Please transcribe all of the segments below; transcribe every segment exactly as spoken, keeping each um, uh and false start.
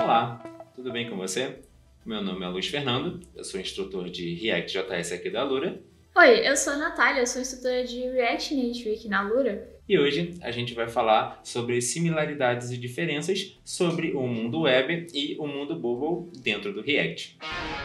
Olá, tudo bem com você? Meu nome é Luiz Fernando, eu sou instrutor de React J S aqui da Alura. Oi, eu sou a Natália, eu sou instrutora de React Native aqui na Alura. E hoje a gente vai falar sobre similaridades e diferenças sobre o mundo web e o mundo mobile dentro do React.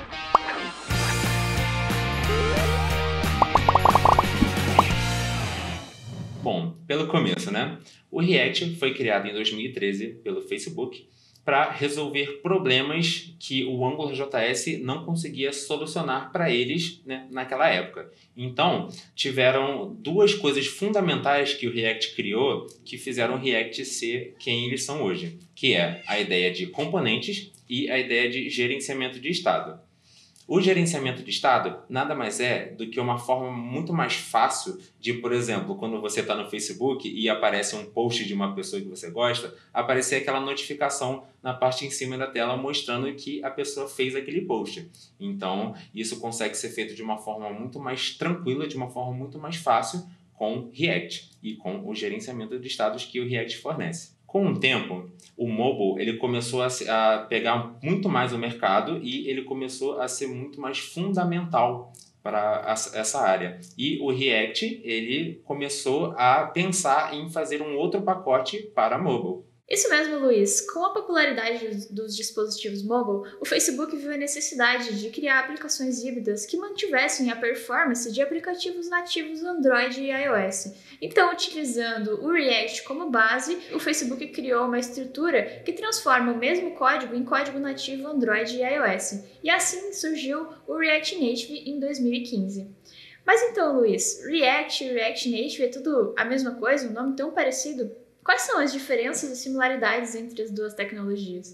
Bom, pelo começo, né? O React foi criado em dois mil e treze pelo Facebook para resolver problemas que o AngularJS não conseguia solucionar para eles, né, naquela época. Então, tiveram duas coisas fundamentais que o React criou que fizeram o React ser quem eles são hoje, que é a ideia de componentes e a ideia de gerenciamento de estado. O gerenciamento de estado nada mais é do que uma forma muito mais fácil de, por exemplo, quando você está no Facebook e aparece um post de uma pessoa que você gosta, aparecer aquela notificação na parte em cima da tela mostrando que a pessoa fez aquele post. Então, isso consegue ser feito de uma forma muito mais tranquila, de uma forma muito mais fácil com React e com o gerenciamento de estados que o React fornece. Com o tempo, o mobile ele começou a, a pegar muito mais o mercado e ele começou a ser muito mais fundamental para essa área. E o React ele começou a pensar em fazer um outro pacote para mobile. Isso mesmo, Luiz. Com a popularidade dos dispositivos mobile, o Facebook viu a necessidade de criar aplicações híbridas que mantivessem a performance de aplicativos nativos Android e iOS. Então, utilizando o React como base, o Facebook criou uma estrutura que transforma o mesmo código em código nativo Android e iOS. E assim surgiu o React Native em dois mil e quinze. Mas então, Luiz, React e React Native é tudo a mesma coisa? Um nome tão parecido? Quais são as diferenças e similaridades entre as duas tecnologias?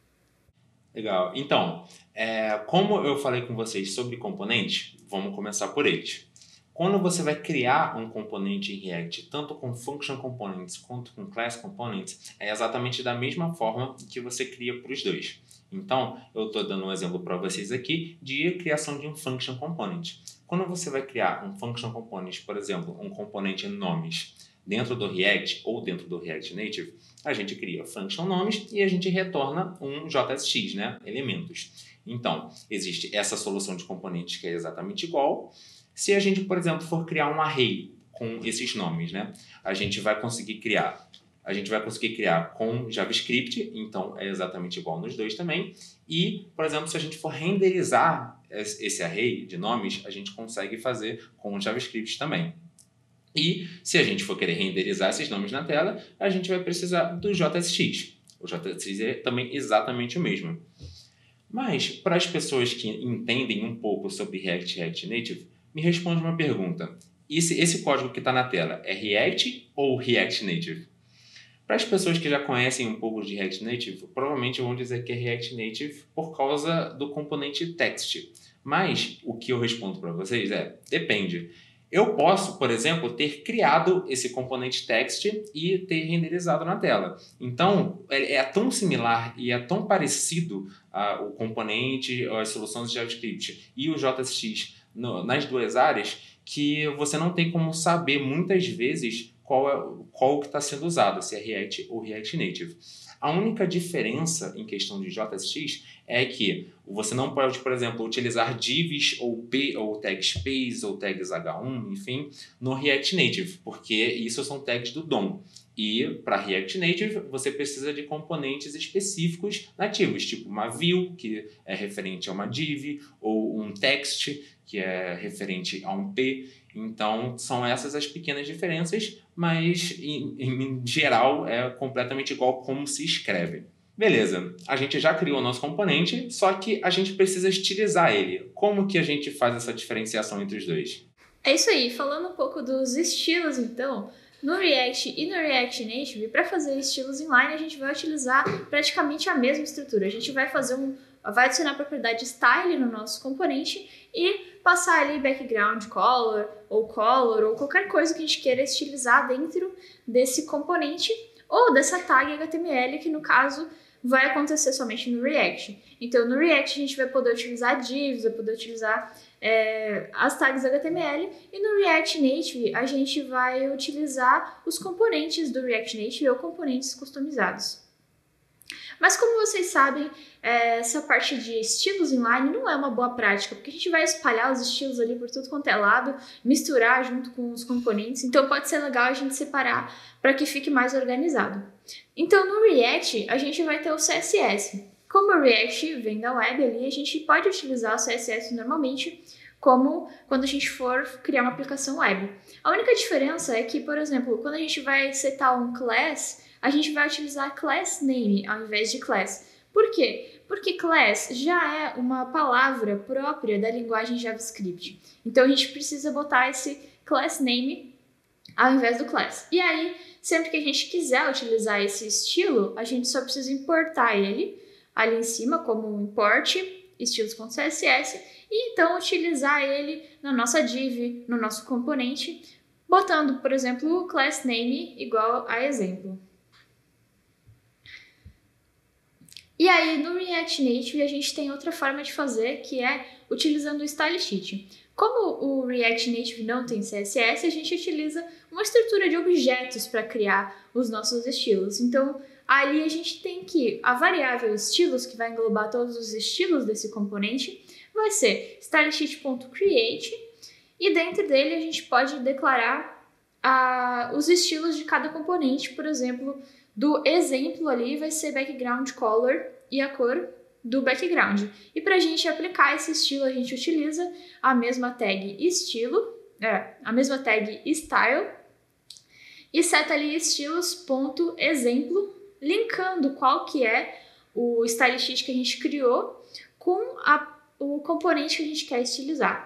Legal. Então, é, como eu falei com vocês sobre componentes, vamos começar por eles. Quando você vai criar um componente em React, tanto com Function Components quanto com Class Components, é exatamente da mesma forma que você cria para os dois. Então, eu estou dando um exemplo para vocês aqui de criação de um Function Component. Quando você vai criar um Function Component, por exemplo, um componente nomes, dentro do React ou dentro do React Native, a gente cria function nomes e a gente retorna um J S X, né? Elementos. Então, existe essa solução de componentes que é exatamente igual. Se a gente, por exemplo, for criar um array com esses nomes, né? A gente vai conseguir criar, a gente vai conseguir criar com JavaScript, então é exatamente igual nos dois também. E, por exemplo, se a gente for renderizar esse array de nomes, a gente consegue fazer com JavaScript também. E se a gente for querer renderizar esses nomes na tela, a gente vai precisar do J S X. O J S X é também exatamente o mesmo. Mas, para as pessoas que entendem um pouco sobre React e React Native, me responde uma pergunta. Esse, esse código que está na tela é React ou React Native? Para as pessoas que já conhecem um pouco de React Native, provavelmente vão dizer que é React Native por causa do componente text. Mas o que eu respondo para vocês é, depende. Eu posso, por exemplo, ter criado esse componente text e ter renderizado na tela. Então, é, é tão similar e é tão parecido uh, o componente, as soluções de JavaScript e o J S X no, nas duas áreas, que você não tem como saber muitas vezes qual é qual que está sendo usado, se é React ou React Native. A única diferença em questão de J S X é que você não pode, por exemplo, utilizar divs ou, P, ou tags space ou tags H um, enfim, no React Native, porque isso são tags do D O M. E para React Native você precisa de componentes específicos nativos, tipo uma view, que é referente a uma div, ou um text, que é referente a um P. Então, são essas as pequenas diferenças, mas em, em geral é completamente igual como se escreve. Beleza, a gente já criou o nosso componente, só que a gente precisa estilizar ele. Como que a gente faz essa diferenciação entre os dois? É isso aí, falando um pouco dos estilos então, no React e no React Native, para fazer estilos inline a gente vai utilizar praticamente a mesma estrutura. A gente vai fazer um, vai adicionar a propriedade style no nosso componente e passar ali background color ou color ou qualquer coisa que a gente queira estilizar dentro desse componente ou dessa tag H T M L, que no caso vai acontecer somente no React. Então no React a gente vai poder utilizar divs, vai poder utilizar é, as tags H T M L, e no React Native a gente vai utilizar os componentes do React Native ou componentes customizados. Mas como vocês sabem, essa parte de estilos inline não é uma boa prática, porque a gente vai espalhar os estilos ali por tudo quanto é lado, misturar junto com os componentes, então pode ser legal a gente separar para que fique mais organizado. Então no React a gente vai ter o C S S. Como o React vem da web ali, a gente pode utilizar o C S S normalmente, como quando a gente for criar uma aplicação web. A única diferença é que, por exemplo, quando a gente vai setar um class, a gente vai utilizar class name ao invés de class. Por quê? Porque class já é uma palavra própria da linguagem JavaScript. Então a gente precisa botar esse class name ao invés do class. E aí, sempre que a gente quiser utilizar esse estilo, a gente só precisa importar ele ali em cima como import estilos.css e então utilizar ele na nossa div, no nosso componente, botando, por exemplo, o class name igual a exemplo. E aí, no React Native, a gente tem outra forma de fazer, que é utilizando o Style Sheet. Como o React Native não tem C S S, a gente utiliza uma estrutura de objetos para criar os nossos estilos. Então, ali a gente tem que a variável estilos, que vai englobar todos os estilos desse componente, vai ser stylesheet.create e dentro dele a gente pode declarar ah, os estilos de cada componente. Por exemplo, do exemplo ali vai ser background color e a cor do background. E para a gente aplicar esse estilo, a gente utiliza a mesma tag estilo, é, a mesma tag style e seta ali estilos.exemplo, linkando qual que é o style sheet que a gente criou com a, o componente que a gente quer estilizar.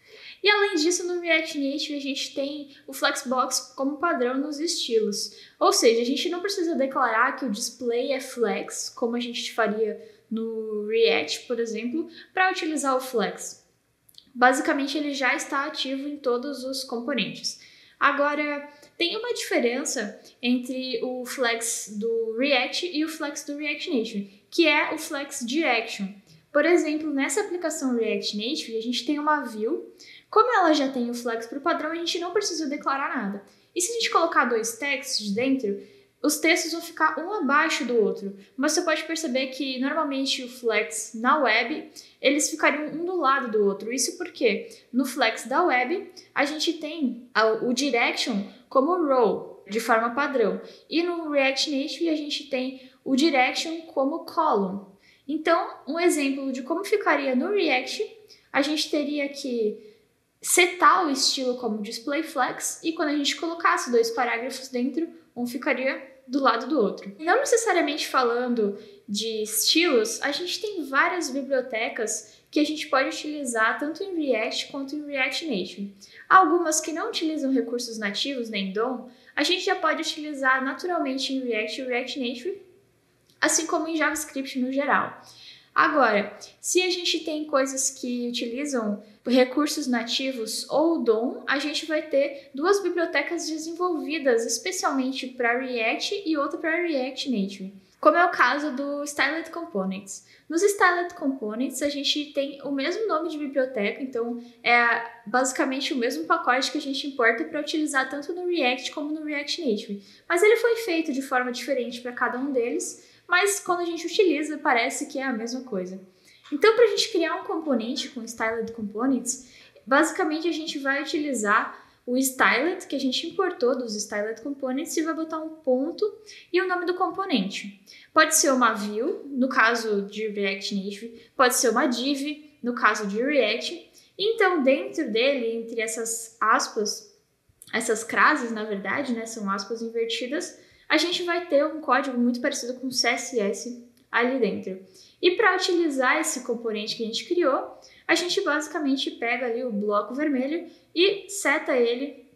E além disso, no React Native a gente tem o Flexbox como padrão nos estilos. Ou seja, a gente não precisa declarar que o display é flex, como a gente faria no React, por exemplo, para utilizar o flex. Basicamente, ele já está ativo em todos os componentes. Agora, tem uma diferença entre o flex do React e o flex do React Native, que é o flex direction. Por exemplo, nessa aplicação React Native, a gente tem uma view. Como ela já tem o flex para o padrão, a gente não precisa declarar nada. E se a gente colocar dois textos dentro, os textos vão ficar um abaixo do outro. Mas você pode perceber que, normalmente, o flex na web, eles ficariam um do lado do outro. Isso porque, no flex da web, a gente tem o direction como row, de forma padrão. E no React Native, a gente tem o direction como column. Então, um exemplo de como ficaria no React, a gente teria que setar o estilo como display flex e quando a gente colocasse dois parágrafos dentro, um ficaria do lado do outro. Não necessariamente falando de estilos, a gente tem várias bibliotecas que a gente pode utilizar tanto em React quanto em React Native. Algumas que não utilizam recursos nativos nem D O M, a gente já pode utilizar naturalmente em React e React Native, assim como em JavaScript no geral. Agora, se a gente tem coisas que utilizam recursos nativos ou D O M, a gente vai ter duas bibliotecas desenvolvidas especialmente para React e outra para React Native, como é o caso do Styled Components. Nos Styled Components, a gente tem o mesmo nome de biblioteca, então é basicamente o mesmo pacote que a gente importa para utilizar tanto no React como no React Native. Mas ele foi feito de forma diferente para cada um deles, mas quando a gente utiliza, parece que é a mesma coisa. Então, para a gente criar um componente com Styled Components, basicamente a gente vai utilizar o Styled, que a gente importou dos Styled Components, e vai botar um ponto e o nome do componente. Pode ser uma view, no caso de React Native, pode ser uma div, no caso de React. Então, dentro dele, entre essas aspas, essas crases, na verdade, né, são aspas invertidas, a gente vai ter um código muito parecido com C S S ali dentro. E para utilizar esse componente que a gente criou, a gente basicamente pega ali o bloco vermelho e seta ele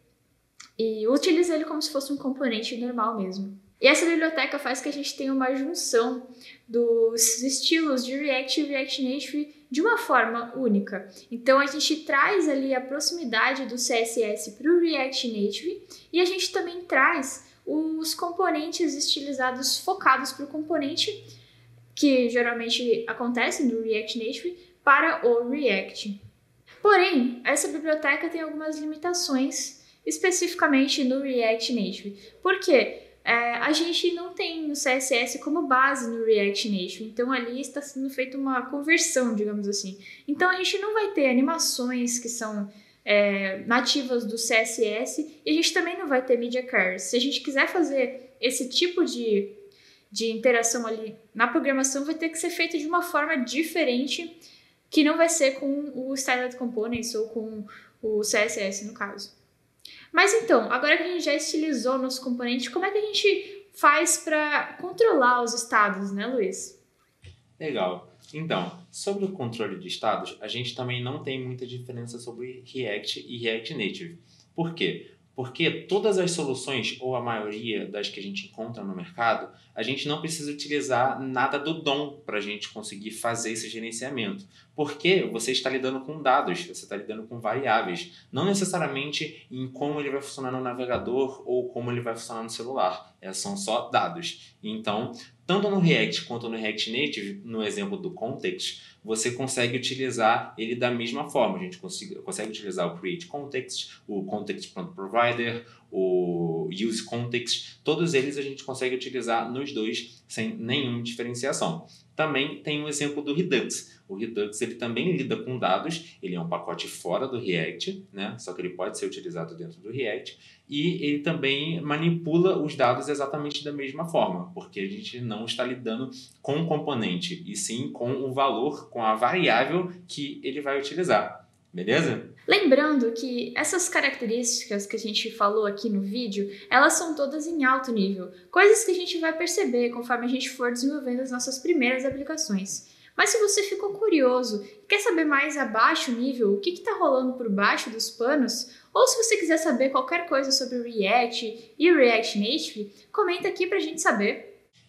e utiliza ele como se fosse um componente normal mesmo. E essa biblioteca faz que a gente tenha uma junção dos estilos de React e React Native de uma forma única. Então a gente traz ali a proximidade do C S S para o React Native e a gente também traz os componentes estilizados focados para o componente, que geralmente acontece no React Native, para o React. Porém, essa biblioteca tem algumas limitações, especificamente no React Native. Por quê? é, a gente não tem o C S S como base no React Native, então ali está sendo feita uma conversão, digamos assim. Então a gente não vai ter animações que são é, nativas do C S S e a gente também não vai ter media cards. Se a gente quiser fazer esse tipo de, de interação ali na programação, vai ter que ser feito de uma forma diferente, que não vai ser com o Styled Components ou com o C S S no caso. Mas então, agora que a gente já estilizou o nosso componente, como é que a gente faz para controlar os estados, né, Luiz? Legal. Então, sobre o controle de estados, a gente também não tem muita diferença sobre React e React Native. Por quê? Porque todas as soluções, ou a maioria das que a gente encontra no mercado, a gente não precisa utilizar nada do D O M para a gente conseguir fazer esse gerenciamento. Porque você está lidando com dados, você está lidando com variáveis, não necessariamente em como ele vai funcionar no navegador ou como ele vai funcionar no celular. É, são só dados. Então, tanto no React quanto no React Native, no exemplo do Context, você consegue utilizar ele da mesma forma. A gente consegue, consegue utilizar o Create Context, o Context Prompt Provider, o Use Context. Todos eles a gente consegue utilizar nos dois sem nenhuma diferenciação. Também tem o exemplo do Redux. O Redux ele também lida com dados, ele é um pacote fora do React, né? Só que ele pode ser utilizado dentro do React, e ele também manipula os dados exatamente da mesma forma, porque a gente não está lidando com o componente, e sim com o valor, com a variável que ele vai utilizar. Beleza? Lembrando que essas características que a gente falou aqui no vídeo, elas são todas em alto nível, coisas que a gente vai perceber conforme a gente for desenvolvendo as nossas primeiras aplicações. Mas se você ficou curioso e quer saber mais a baixo nível, o que está rolando por baixo dos panos, ou se você quiser saber qualquer coisa sobre o React e o React Native, comenta aqui pra gente saber.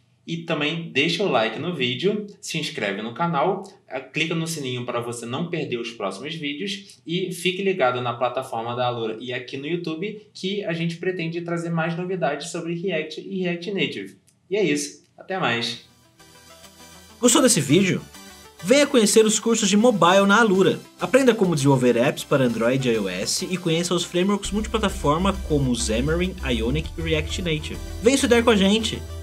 E também deixa o like no vídeo, se inscreve no canal, clica no sininho para você não perder os próximos vídeos e fique ligado na plataforma da Alura e aqui no YouTube, que a gente pretende trazer mais novidades sobre React e React Native. E é isso, até mais! Gostou desse vídeo? Venha conhecer os cursos de mobile na Alura. Aprenda como desenvolver apps para Android e iOS e conheça os frameworks multiplataforma como Xamarin, Ionic e React Native. Venha estudar com a gente!